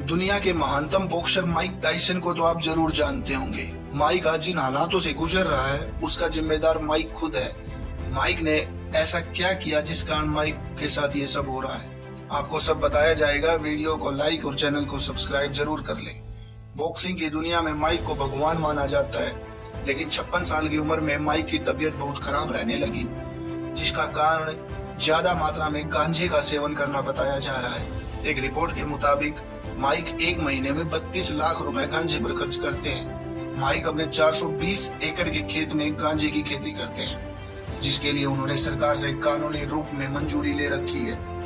दुनिया के महानतम बॉक्सर माइक टायसन को तो आप जरूर जानते होंगे। माइक आज जिन हालातों से गुजर रहा है उसका जिम्मेदार माइक खुद है। माइक ने ऐसा क्या किया जिस कारण माइक के साथ ये सब हो रहा है, आपको सब बताया जाएगा। वीडियो को लाइक और चैनल को सब्सक्राइब जरूर कर लें। बॉक्सिंग की दुनिया में माइक को भगवान माना जाता है, लेकिन 56 साल की उम्र में माइक की तबीयत बहुत खराब रहने लगी, जिसका कारण ज्यादा मात्रा में गांजे का सेवन करना बताया जा रहा है। एक रिपोर्ट के मुताबिक माइक एक महीने में 32 लाख रुपए गांजे पर खर्च करते हैं। माइक अपने 420 एकड़ के खेत में गांजे की खेती करते हैं, जिसके लिए उन्होंने सरकार से कानूनी रूप में मंजूरी ले रखी है।